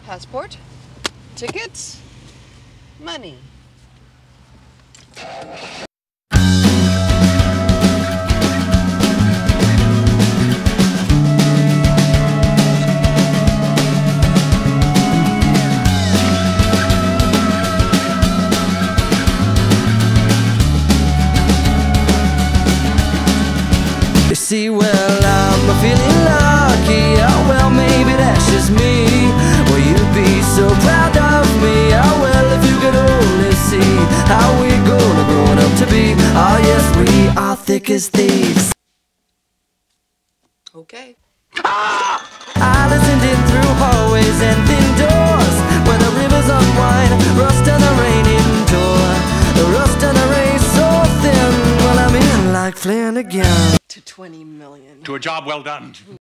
Passport, tickets, money. You see, well, I'm feeling lucky. Oh, well, maybe that's just me. Well, you'd be so proud of me. Oh, well, if you could only see how we're gonna grow up to be. Oh, yes, we are thick as thieves. Okay. I listened in through hallways and thin doors, where the rivers unwind, rust and the rain endure. The rust and the rain so thin. Well, I'm in like Flynn again. To 20 million. To a job well done.